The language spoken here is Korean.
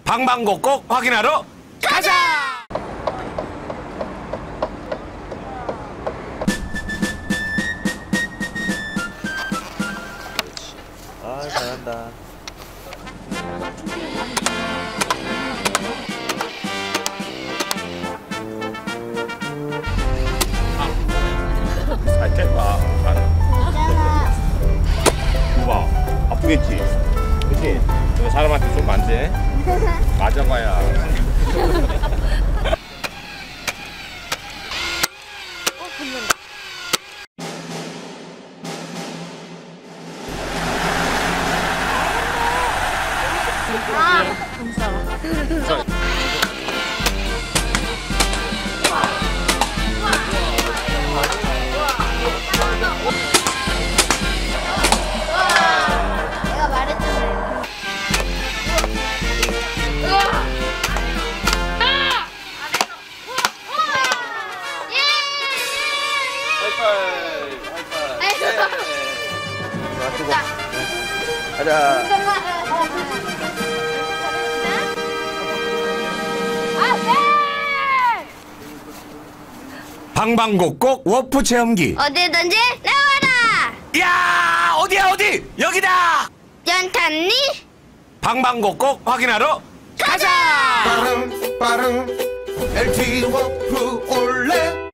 방방곡곡 확인하러 가자! 아, 잘한다. 살짝 봐. 우와, 아프겠지? 그치? 이거 사람한테 좀 안 돼? 맞아봐야. 붙는다. 감사합니다. 내가 말했잖아. 가자. 방방곡곡 워프 체험기. 어디든지 나와라. 야, 어디야 어디? 여기다. 연탄니? 방방곡곡 확인하러 가자. 빠릉 빠릉 LT 워프 올레